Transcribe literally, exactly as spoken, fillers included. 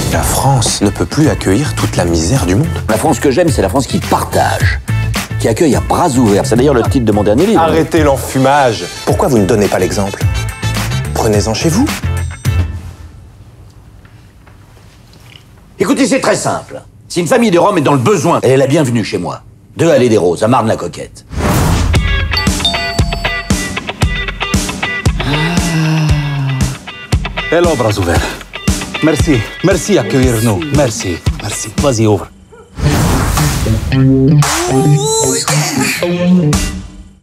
La France ne peut plus accueillir toute la misère du monde. La France que j'aime, c'est la France qui partage, qui accueille à bras ouverts. C'est d'ailleurs le titre de mon dernier livre. Arrêtez l'enfumage. Pourquoi vous ne donnez pas l'exemple? Prenez-en chez vous. Écoutez, c'est très simple. Si une famille de Rome est dans le besoin, elle est la bienvenue chez moi. Deux allées des Roses, à Marne-la-Coquette. Hello, bras ouverts. Merci. Merci d'accueillir-nous. Merci. Merci. Vas-y, ouvre. Ooh, yeah.